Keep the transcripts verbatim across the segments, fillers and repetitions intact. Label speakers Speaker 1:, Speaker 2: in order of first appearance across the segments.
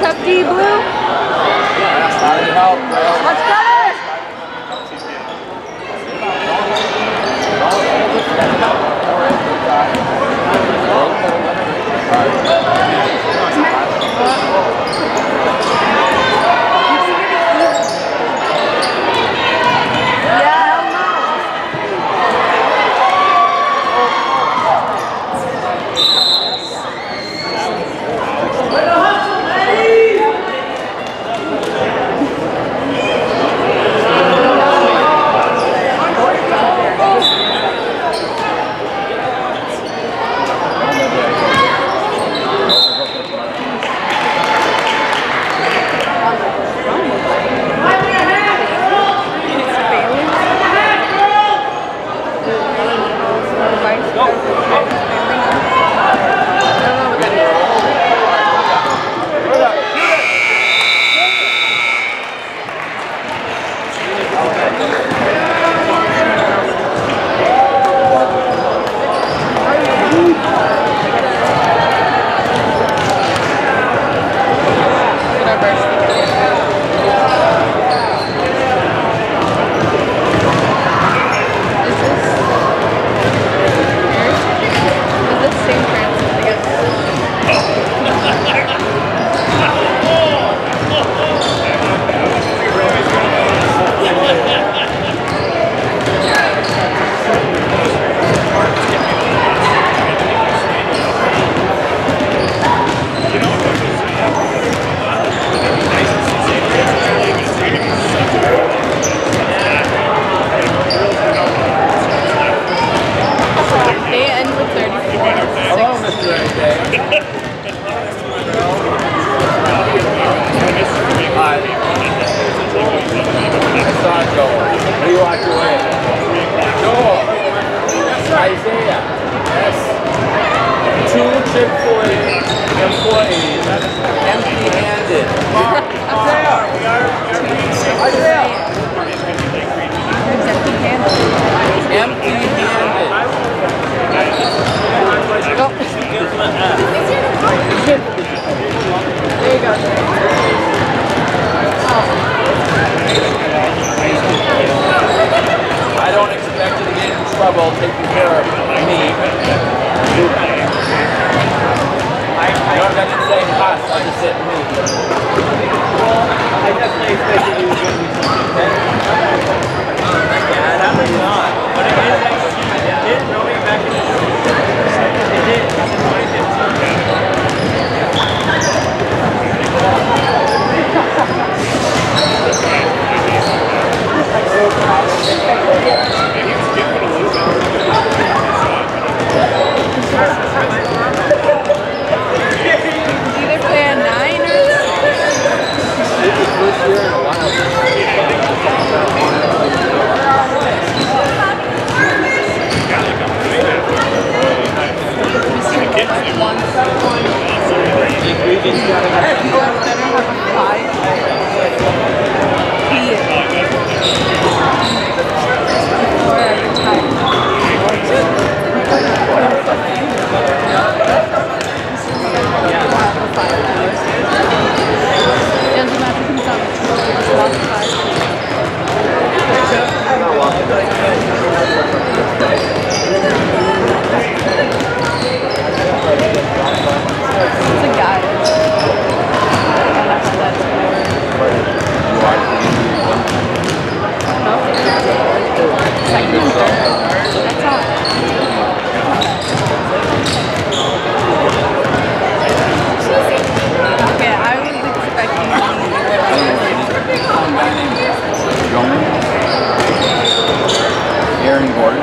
Speaker 1: up, D Blue. Let's go.
Speaker 2: Isaiah, yes. Two Chick-fil-A employees, empty-handed. Isaiah, Isaiah.
Speaker 1: Empty-handed.
Speaker 2: Empty-handed.
Speaker 1: There you go.
Speaker 2: I don't expect you to get in trouble taking care of me. I don't have to say us, I just said me. Well, I definitely expected you to give me something. Yeah, that was not. But it did actually, it did throw me back in the It did, it's in twenty fifteen.
Speaker 1: Either play a nine or
Speaker 2: This is first year in a while. Aaron Gordon.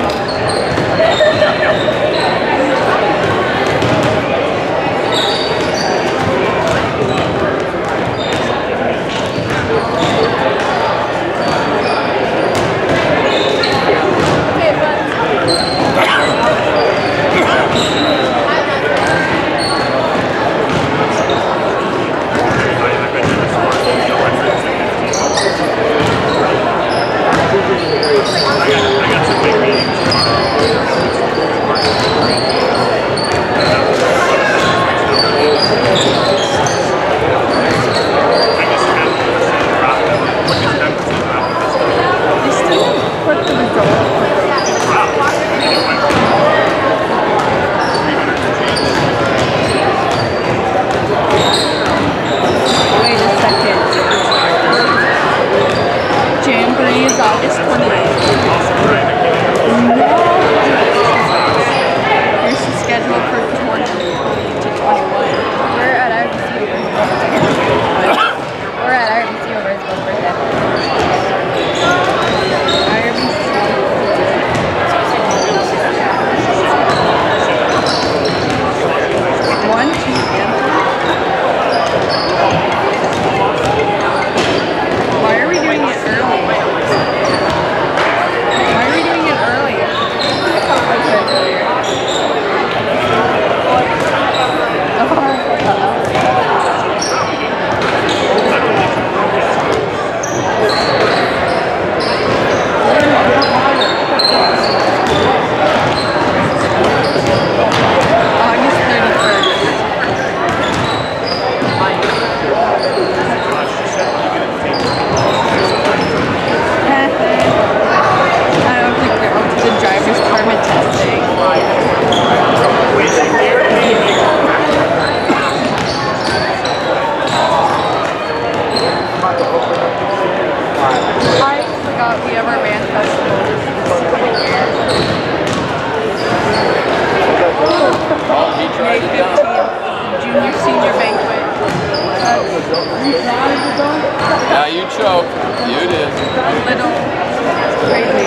Speaker 3: I got, I got some big meetings. Yeah, you choked. You did.
Speaker 1: Little crazy.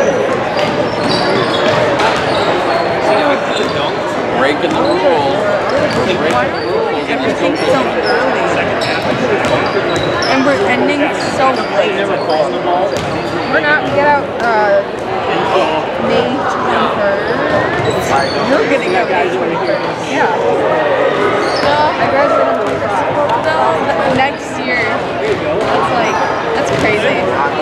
Speaker 3: Breaking the rules.
Speaker 1: Why do everything so early? And we're ending so late. We're not, we get out uh, May twenty-first. You're getting out May twenty-first. Yeah. I graduated on the no, next year. That's like, that's crazy.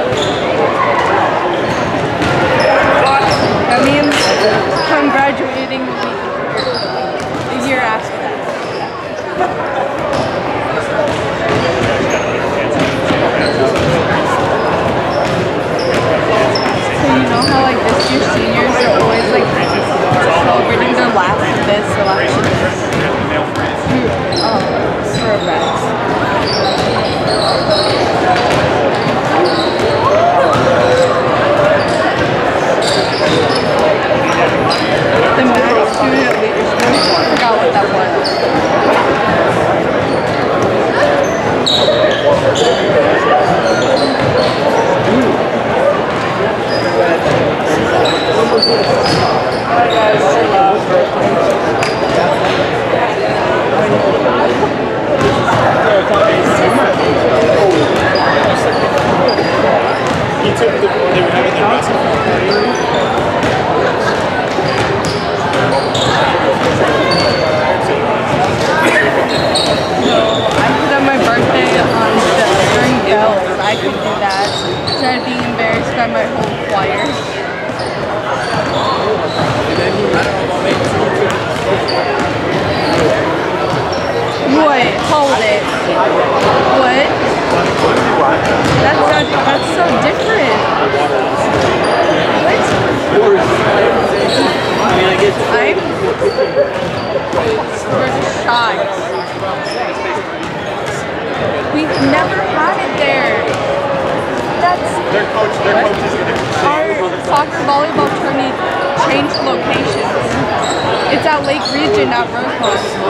Speaker 1: That means I'm graduating the year after that. So you know how like this year seniors are always like celebrating their last of this, their last of this. Oh, throwbacks. The Maddie student leadership. I forgot what that was.
Speaker 4: He took the, they were having their basketball party.
Speaker 1: I put up my birthday on the, during bells. I could do that instead of being embarrassed by my whole choir. What? Hold it. What? That's so, that's so different. What? I'm we're shocked. We've never had it there. That's
Speaker 4: Their coach, their coach is going to
Speaker 1: our soccer volleyball tourney changed locations. It's at Lake Region, not Rosemont.
Speaker 4: He's,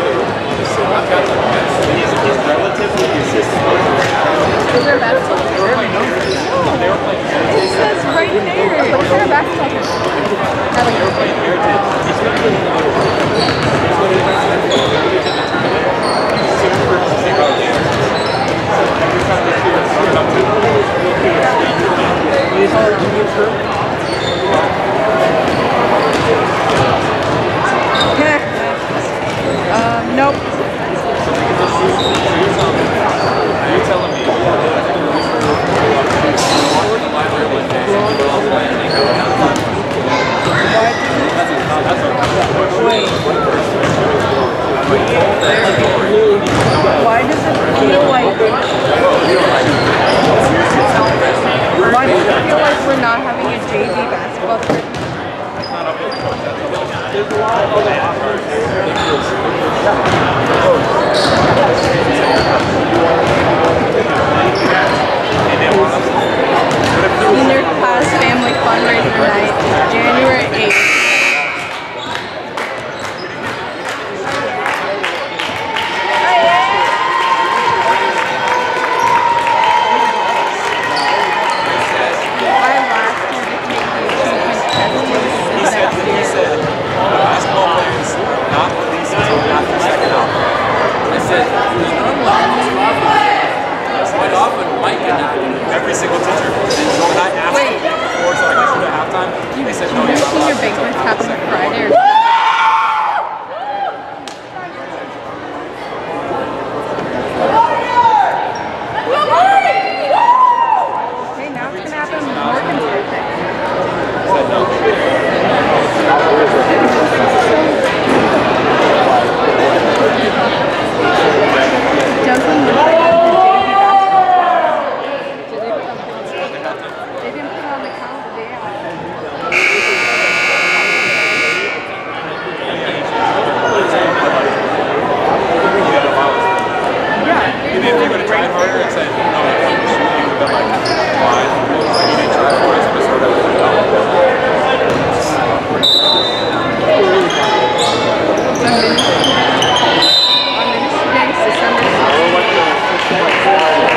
Speaker 4: he's relatively consistent.
Speaker 1: Is there a basketball court? It says right there. What kind of basketball court? Uh, nope.
Speaker 3: You're telling me.
Speaker 1: Why does it feel like why does it feel like we're not having a J V basketball tournament? Senior class family fundraiser night, January eighth.
Speaker 4: Every single teacher. When I asked
Speaker 1: Wait.
Speaker 4: them before, so I guess at halftime, they said, no, you're not
Speaker 1: Senior
Speaker 4: allowed.
Speaker 1: banquets happen Friday or hey, now it's gonna happen Morgan's birthday. Doesn't look like the J V basketball. They didn't put it on the calendar. They yeah.
Speaker 4: Maybe if you would have tried harder and said, no, I can't shoot, you would have been like, why? You didn't try for it, so just sort of like,
Speaker 1: On Ministry Day, December sixth.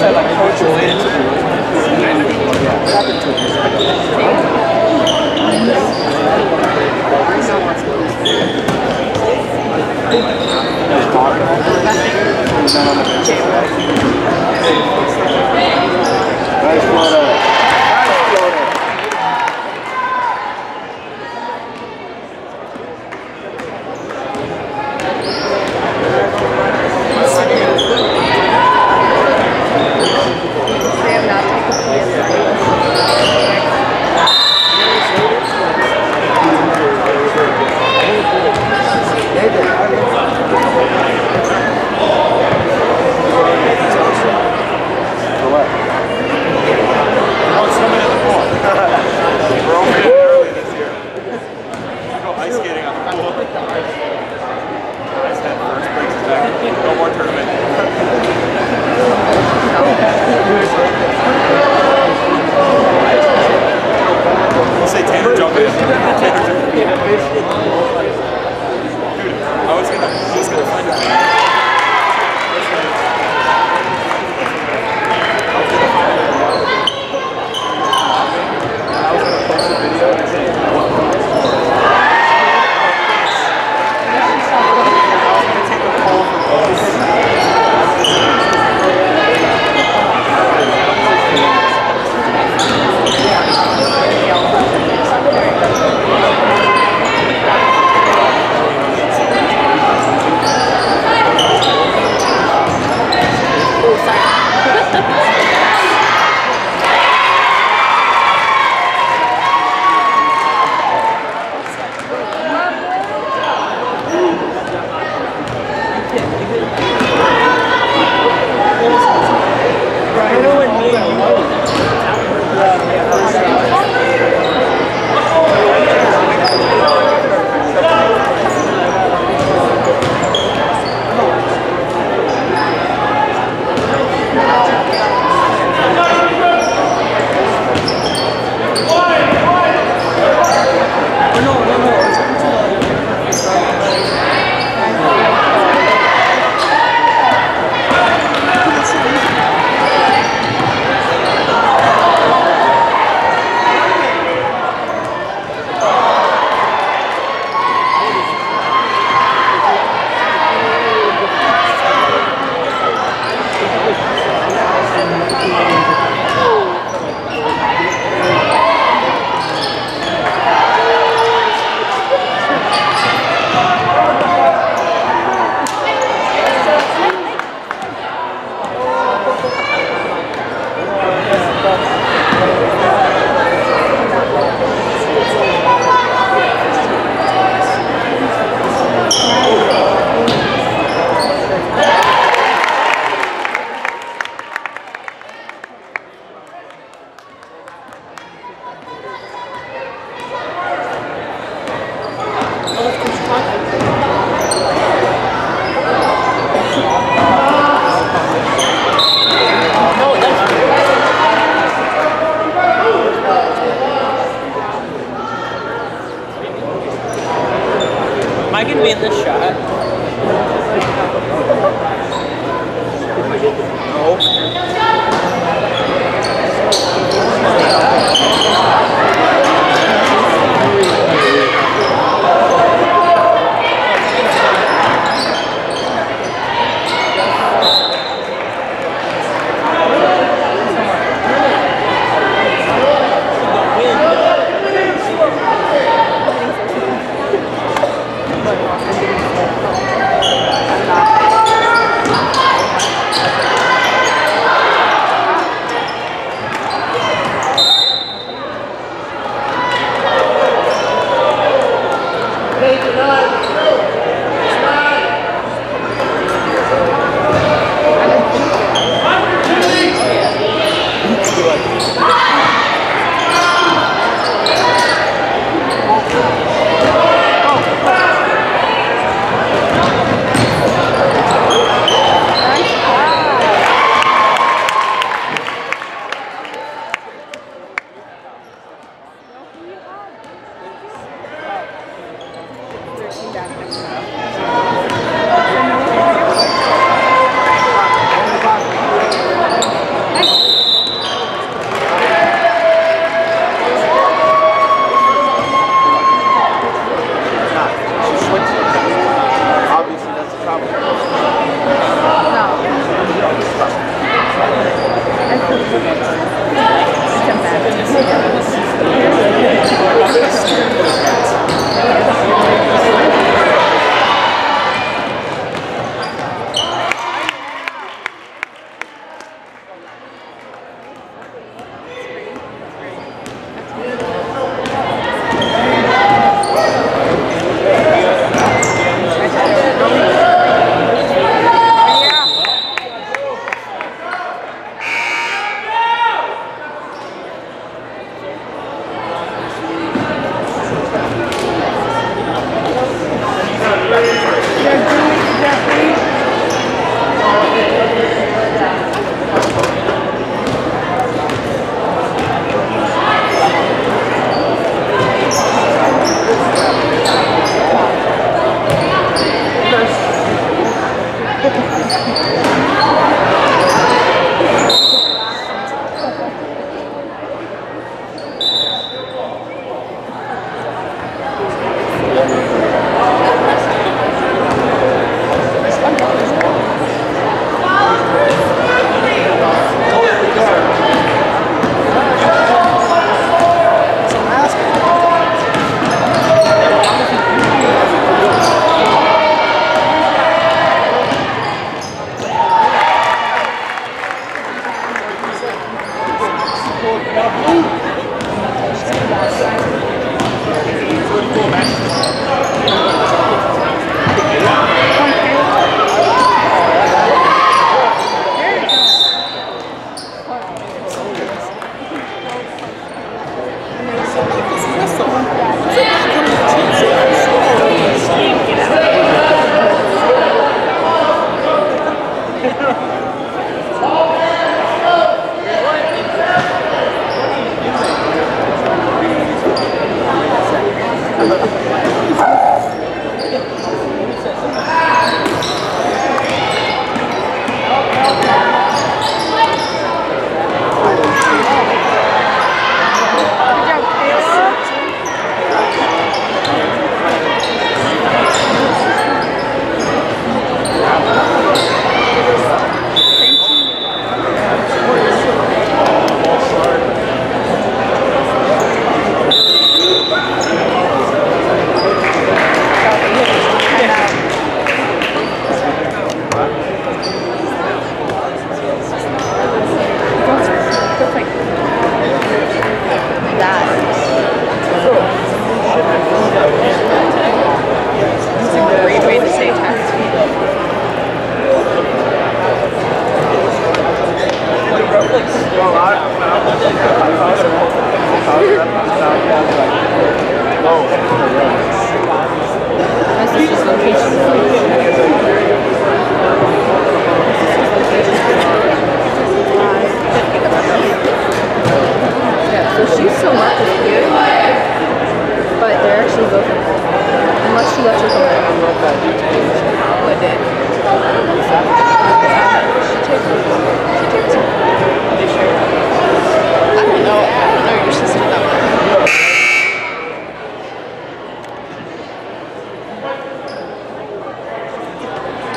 Speaker 4: said like coach related to
Speaker 2: Nice floater. Nice floater.
Speaker 1: Sam not take a P S
Speaker 2: For what?
Speaker 4: Oh, swimming in the pool. We're opening it early this year. Go ice skating on the pool. Ice head first, breaks his back. No more tournament. We'll say Tanner jump in. Tanner jump in. Dude, I was gonna, I was gonna find a fan.
Speaker 1: I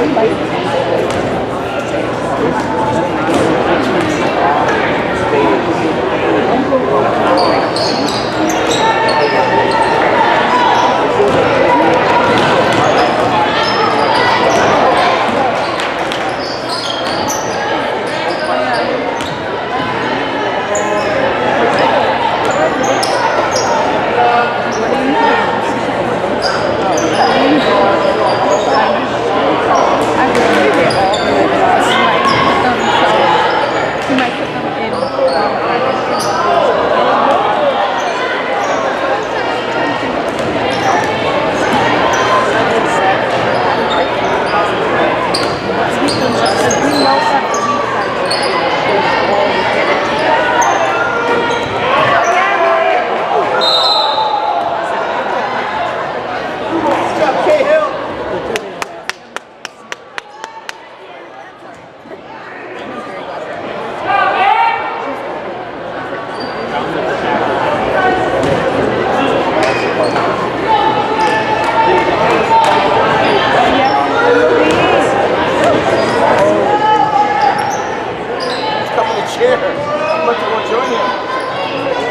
Speaker 4: Chair. I'd like to go join him.